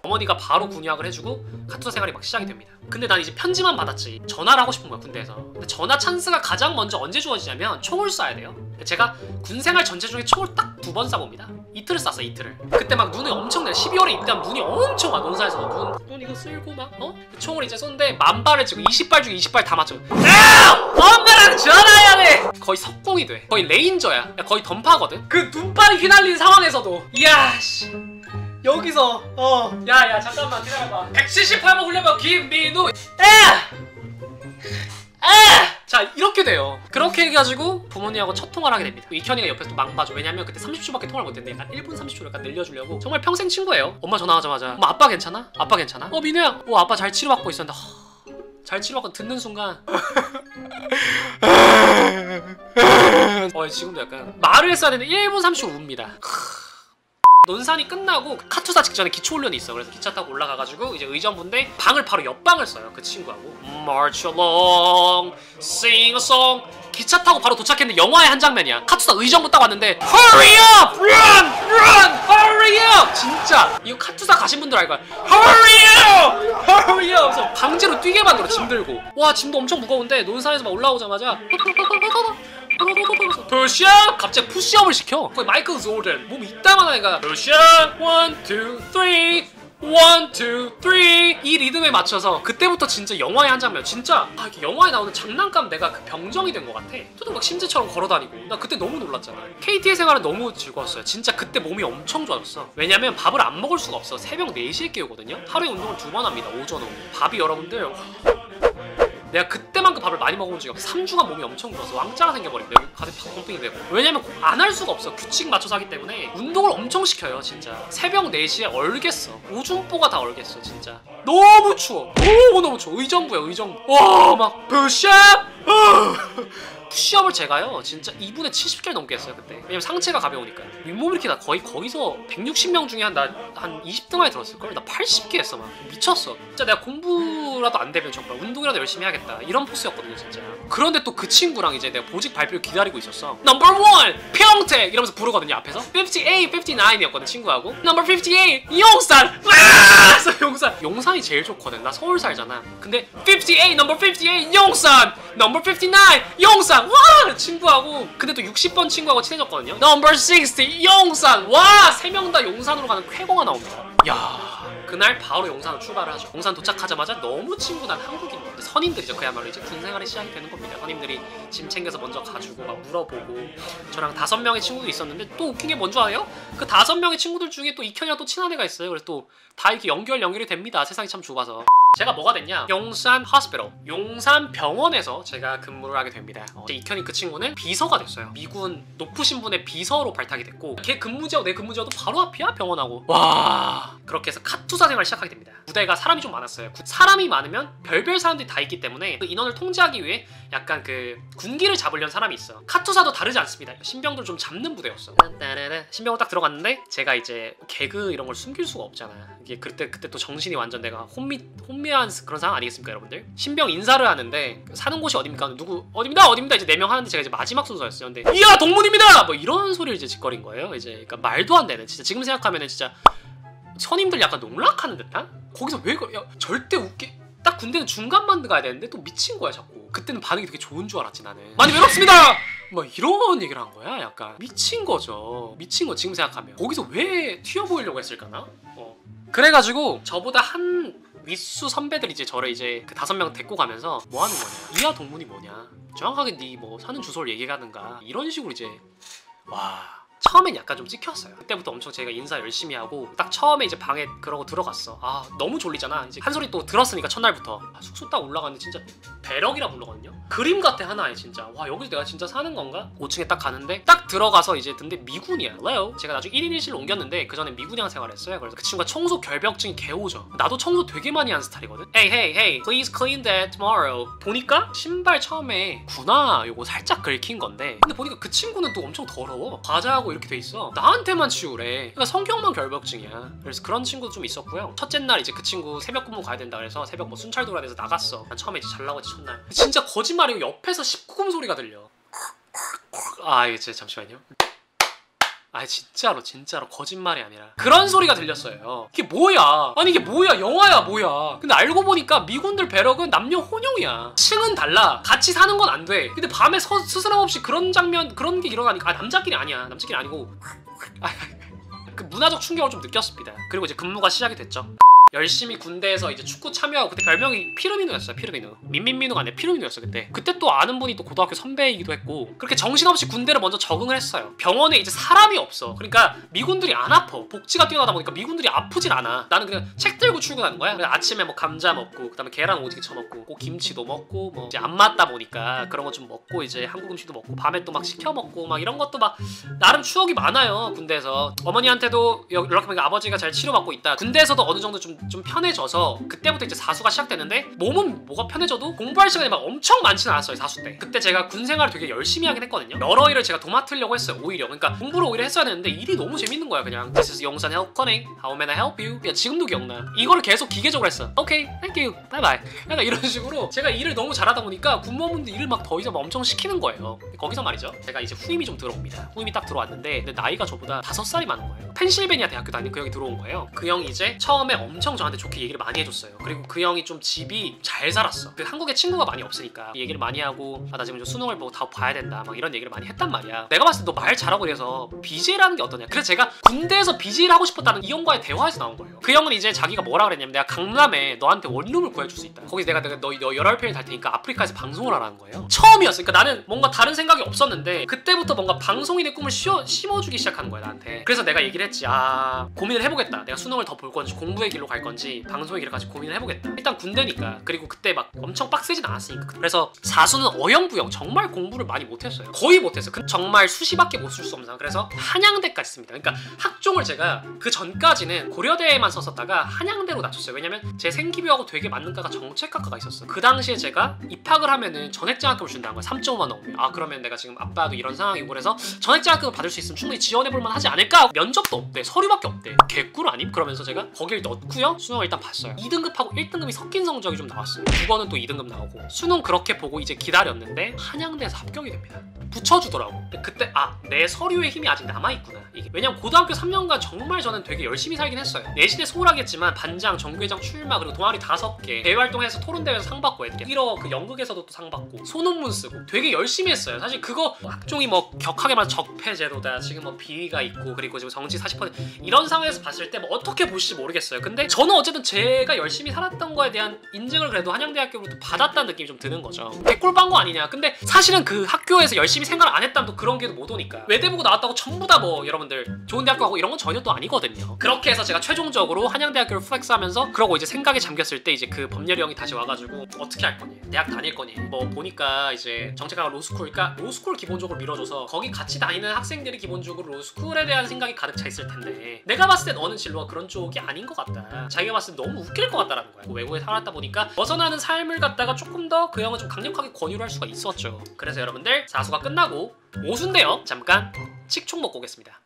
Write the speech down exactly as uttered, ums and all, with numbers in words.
어머니가 바로 군유학을 해주고 카투사 생활이 막 시작이 됩니다. 근데 난 이제 편지만 받았지 전화를 하고 싶은 거야 군대에서. 근데 전화 찬스가 가장 먼저 언제 주어지냐면 총을 쏴야 돼요. 제가 군생활 전체 중에 총을 딱 두 번 쏴봅니다. 이틀을 쐈어 이틀을. 그때 막 눈이 엄청 내려. 십이월에 입대하면 눈이 엄청 와. 논사에서 눈, 눈 이거 쓸고 막 어? 그 총을 이제 쏜데 만 발을 치고 이십 발 중에 이십 발 다 맞춰. 야! 엄마랑 전화해야 돼! 거의 석공이 돼. 거의 레인저야. 야, 거의 던파거든. 그 눈발이 휘날린 상황에서도 이야 씨 여기서 어 야야 잠깐만 기다려봐. 백칠십팔 번 훈련병 김민우 에! 에! 자 이렇게 돼요. 그렇게 해가지고 부모님하고 첫 통화를 하게 됩니다. 이현이가 옆에서 또 막 봐줘. 왜냐면 그때 삼십 초밖에 통화를 못했는데 약간 일 분 삼십 초를 약간 늘려주려고. 정말 평생 친구예요. 엄마 전화하자마자 엄마 아빠 괜찮아? 아빠 괜찮아? 어 민우야 어 아빠 잘 치료받고 있었는데 허... 잘 치료받고 듣는 순간 어 지금도 약간 말을 했어야 되는데 일 분 삼십 초 웁니다. 논산이 끝나고 카투사 직전에 기초훈련이 있어. 그래서 기차 타고 올라가가지고 이제 의전부인데 방을 바로 옆방을 써요. 그 친구하고 March along, sing a song. 기차 타고 바로 도착했는데 영화의 한 장면이야. 카투사 의전부 딱 왔는데 Hurry up! Run! Run! Hurry up! 진짜 이거 카투사 가신 분들 알 거야. Hurry up! Hurry up! 그래서 강제로 뛰게 만들어 짐 들고. 와 짐도 엄청 무거운데 논산에서 막 올라오자마자 푸시업! 갑자기 푸시업을 시켜. 거의 마이클 조던 몸이 이따만 하니까 푸시업! 원, 투, 쓰리 원, 투, 쓰리 이 리듬에 맞춰서 그때부터 진짜 영화의 한 장면. 진짜 아, 이렇게 영화에 나오는 장난감 내가 그 병정이 된 것 같아. 저도 막 심지처럼 걸어다니고. 나 그때 너무 놀랐잖아. 케이티의 생활은 너무 즐거웠어요. 진짜 그때 몸이 엄청 좋아졌어. 왜냐면 밥을 안 먹을 수가 없어. 새벽 네 시에 깨우거든요. 하루에 운동을 두 번 합니다. 오전 오후. 밥이 여러분들 내가 그때만큼 밥을 많이 먹어본 적이 없어. 삼 주간 몸이 엄청 불어서 왕자가 생겨버리고 내 가슴이 팍 펌핑이 되고. 왜냐면 안 할 수가 없어. 규칙 맞춰서 하기 때문에 운동을 엄청 시켜요. 진짜 새벽 네 시에 얼겠어. 오줌보가 다 얼겠어. 진짜 너무 추워. 너무너무 추워. 의정부야 의정부. 와 막 푸시업! 푸시업을 제가요 진짜 이 분에 칠십 개를 넘게 했어요 그때. 왜냐면 상체가 가벼우니까. 윗몸 이렇게 나 거의 거기서 백육십 명 중에 한 나 한 이십 등 안에 들었을걸? 나 팔십 개 했어 막. 미쳤어. 진짜 내가 공부라도 안 되면 정말 운동이라도 열심히 해야겠다 이런 포스였거든요 진짜. 그런데 또 그 친구랑 이제 내가 보직 발표를 기다리고 있었어. 넘버 원! 평택! 이러면서 부르거든요 앞에서. 오십팔, 오십구이었거든 친구하고. 넘버 오십팔! 용산! 와! 용산! 용산이 제일 좋거든. 나 서울 살잖아. 근데 오십팔! 넘버 오십팔! 용산! 넘버 오십구! 용산! 와! 친구하고. 근데 또 육십 번 친구하고 친해졌거든요. 넘버 육십! 용산! 와! 세 명 다 용산으로 가는 쾌거가 나옵니다. 야 그날 바로 용산으로 출발을 하죠. 용산 도착하자마자 너무 친근한 한국인 선임들이죠. 그야말로 이제 군생활이 시작이 되는 겁니다. 선임들이 짐 챙겨서 먼저 가지고 막 물어보고. 저랑 다섯 명의 친구도 있었는데 또 웃긴 게 뭔지 알아요? 그 다섯 명의 친구들 중에 또 이현이랑 또 친한 애가 있어요. 그래서 또 다 이렇게 연결 연결이 됩니다. 세상이 참 좁아서. 제가 뭐가 됐냐? 용산 호스피털, 용산 병원에서 제가 근무를 하게 됩니다. 어, 이현이 그 친구는 비서가 됐어요. 미군 높으신 분의 비서로 발탁이 됐고 걔 근무지하고 내 근무지하고 바로 앞이야 병원하고. 와 그렇게 해서 카투사 생활을 시작하게 됩니다. 부대가 사람이 좀 많았어요. 사람이 많으면 별별 사람들이 다 있기 때문에 그 인원을 통제하기 위해 약간 그 군기를 잡으려는 사람이 있어. 카투사도 다르지 않습니다. 신병들 좀 잡는 부대였어. 신병을 딱 들어갔는데 제가 이제 개그 이런 걸 숨길 수가 없잖아. 이게 그때 그때 또 정신이 완전 내가 혼미 혼미한 그런 상황 아니겠습니까 여러분들? 신병 인사를 하는데 사는 곳이 어딥니까? 누구 어딥니다 어딥니다 이제 네 명 하는데 제가 이제 마지막 순서였어요. 근데 이야 동문입니다! 뭐 이런 소리를 이제 짓거린 거예요. 이제 그러니까 말도 안 되는. 진짜 지금 생각하면은 진짜 선임들 약간 농락하는 듯한? 거기서 왜 그래? 야, 절대 웃기. 딱 군대는 중간만 가야 되는데 또 미친 거야 자꾸. 그때는 반응이 되게 좋은 줄 알았지 나는. 많이 외롭습니다! 막 이런 얘기를 한 거야. 약간 미친 거죠. 미친 거 지금 생각하면. 거기서 왜 튀어 보이려고 했을까나? 어. 그래가지고 저보다 한 윗수 선배들이 이제 저를 이제 그 다섯 명 데리고 가면서 뭐 하는 거냐? 이하 동문이 뭐냐? 정확하게 네 뭐 사는 주소를 얘기하든가 이런 식으로 이제. 와 처음엔 약간 좀 찍혔어요. 그때부터 엄청 제가 인사 열심히 하고 딱 처음에 이제 방에 그러고 들어갔어. 아 너무 졸리잖아. 이제 한 소리 또 들었으니까 첫날부터. 아, 숙소 딱 올라갔는데 진짜 배럭이라 부르거든요. 그림 같아 하나에 진짜. 와 여기서 내가 진짜 사는 건가? 오 층에 딱 가는데 딱 들어가서 이제 근데 미군이야. 레오. 제가 나중에 일 인 일 실로 옮겼는데 그 전에 미군이랑 생활했어요. 그래서 그 친구가 청소 결벽증이 개오죠. 나도 청소 되게 많이 하는 스타일이거든. Hey hey hey please clean that tomorrow. 보니까 신발 처음에 구나 요거 살짝 긁힌 건데 근데 보니까 그 친구는 또 엄청 더러워. 과자하고 이렇게 돼 있어. 나한테만 치우래. 그러니까 성격만 결벽증이야. 그래서 그런 친구도 좀 있었고요. 첫째 날 이제 그 친구 새벽 근무 가야 된다 그래서 새벽 뭐 순찰 돌아야 돼서 나갔어. 난 처음에 이제 잘 나가지 첫날. 진짜 거짓말이고 옆에서 십구 금 소리가 들려. 아 이게 진짜 잠시만요. 아 진짜로 진짜로 거짓말이 아니라 그런 소리가 들렸어요. 이게 뭐야? 아니 이게 뭐야? 영화야 뭐야? 근데 알고 보니까 미군들 배럭은 남녀 혼용이야. 층은 달라. 같이 사는 건 안 돼. 근데 밤에 서, 스스럼없이 그런 장면 그런 게 일어나니까 아 남자끼리 아니야. 남자끼리 아니고 아, 그 문화적 충격을 좀 느꼈습니다. 그리고 이제 근무가 시작이 됐죠. 열심히 군대에서 이제 축구 참여하고 그때 별명이 피르미누였어요. 피르미누. 민민민우가 아니라 피르미누였어 그때. 그때 또 아는 분이 또 고등학교 선배이기도 했고 그렇게 정신없이 군대를 먼저 적응을 했어요. 병원에 이제 사람이 없어. 그러니까 미군들이 안 아파. 복지가 뛰어나다 보니까 미군들이 아프질 않아. 나는 그냥 책 들고 출근하는 거야. 그래서 아침에 뭐 감자 먹고 그다음에 계란 오지게 쳐먹고 꼭 김치도 먹고 뭐 이제 안 맞다 보니까 그런 거 좀 먹고 이제 한국 음식도 먹고 밤에 또 막 시켜 먹고 막 이런 것도 막 나름 추억이 많아요. 군대에서 어머니한테도 연락해 보니까 아버지가 잘 치료받고 있다. 군대에서도 어느 정도 좀 좀 편해져서 그때부터 이제 사수가 시작됐는데 몸은 뭐가 편해져도 공부할 시간이 막 엄청 많지는 않았어요. 사수 때. 그때 제가 군 생활을 되게 열심히 하긴 했거든요. 여러 일을 제가 도맡으려고 했어요. 오히려. 그러니까 공부를 오히려 했어야 되는데 일이 너무 재밌는 거야. 그냥 This is 용산 help calling. How may I help you? 야, 지금도 기억나. 이거를 계속 기계적으로 했어. Okay, thank you. Bye bye. 약간 이런 식으로 제가 일을 너무 잘하다 보니까 군무원분들 일을 막 더 이상 막 엄청 시키는 거예요. 거기서 말이죠. 제가 이제 후임이 좀 들어옵니다. 후임이 딱 들어왔는데 근데 나이가 저보다 다섯 살이 많은 거예요. 펜실베니아 대학교 다니는 그 형이 들어온 거예요. 그 형이 이제 처음에 엄청 저한테 좋게 얘기를 많이 해줬어요. 그리고 그 형이 좀 집이 잘 살았어. 그 한국에 친구가 많이 없으니까 얘기를 많이 하고 아 나 지금 좀 수능을 보고 다 봐야 된다 막 이런 얘기를 많이 했단 말이야. 내가 봤을 때 너 말 잘하고 이래서 비제이라는 게 어떠냐. 그래서 제가 군대에서 비제이를 하고 싶었다는 이 형과의 대화에서 나온 거예요. 그 형은 이제 자기가 뭐라 그랬냐면 내가 강남에 너한테 원룸을 구해줄 수 있다. 거기서 내가 내가 너, 너 열혈 팬이 달 테니까 아프리카에서 방송을 하라는 거예요. 처음이었어. 그러니까 나는 뭔가 다른 생각이 없었는데 그때부터 뭔가 방송인의 꿈을 씌워, 심어주기 시작한 거야 나한테. 그래서 내가 얘기를 했지. 아 고민을 해보겠다. 내가 수능을 더 볼 건지 공부의 길로 갈 건지 방송의 길을 같이 고민을 해보겠다. 일단 군대니까. 그리고 그때 막 엄청 빡세진 않았으니까. 그래서 사수는 어영부영 정말 공부를 많이 못했어요. 거의 못했어요. 그 정말 수시밖에 못 쓸 수 없는 상황. 그래서 한양대까지 씁니다. 그러니까 학종을 제가 그 전까지는 고려대에만 썼었다가 한양대로 낮췄어요. 왜냐면 제 생기부하고 되게 맞는 과가 정책학과가 있었어요. 그 당시에 제가 입학을 하면은 전액장학금을 준다는 거야. 삼 점 오만 넘으면. 아 그러면 내가 지금 아빠도 이런 상황이고 그래서 전액장학금을 받을 수 있으면 충분히 지원해볼만 하지 않을까? 면접도 없대. 서류밖에 없대. 개꿀 아님? 그러면서 제가 거길 넣고요. 수능을 일단 봤어요. 이 등급하고 일 등급이 섞인 성적이 좀 나왔어요. 국어는 또 이 등급 나오고 수능 그렇게 보고 이제 기다렸는데 한양대에서 합격이 됩니다. 붙여주더라고. 그때 아 내 서류의 힘이 아직 남아있구나 이게. 왜냐면 고등학교 삼 년간 정말 저는 되게 열심히 살긴 했어요. 내신에 소홀하겠지만 반장, 정규회장 출마 그리고 동아리 다섯 개 대외활동해서 토론대회에서 상 받고 애들이 일어 그 연극에서도 또 상 받고 소논문 쓰고 되게 열심히 했어요. 사실 그거 학종이 뭐 격하게 말해 적폐제도다 지금 뭐 비위가 있고 그리고 지금 정치 사십 퍼센트 이런 상황에서 봤을 때 뭐 어떻게 보실지 모르겠어요. 근데 저는 어쨌든 제가 열심히 살았던 거에 대한 인증을 그래도 한양대학교로부터 받았다는 느낌이 좀 드는 거죠. 개꿀빵거 아니냐. 근데 사실은 그 학교에서 열심히 생각을 안 했다면 또 그런 기회도 못 오니까. 외대 보고 나왔다고 전부 다 뭐 여러분들 좋은 대학교 가고 이런 건 전혀 또 아니거든요. 그렇게 해서 제가 최종적으로 한양대학교를 플렉스하면서 그러고 이제 생각에 잠겼을 때 이제 그 법렬이 형이 다시 와가지고 어떻게 할 거니? 대학 다닐 거니? 뭐 보니까 이제 정책학과 로스쿨이니까 로스쿨 기본적으로 밀어줘서 거기 같이 다니는 학생들이 기본적으로 로스쿨에 대한 생각이 가득 차 있을 텐데 내가 봤을 때 너는 진로가 그런 쪽이 아닌 것 같다. 자기가 봤을 때 너무 웃길 것 같다라는 거야. 외국에 살았다 보니까 벗어나는 삶을 갖다가 조금 더 그 형은 좀 강력하게 권유를 할 수가 있었죠. 그래서 여러분들 사수가 끝나고 오순대요. 잠깐 칙총 먹고 오겠습니다.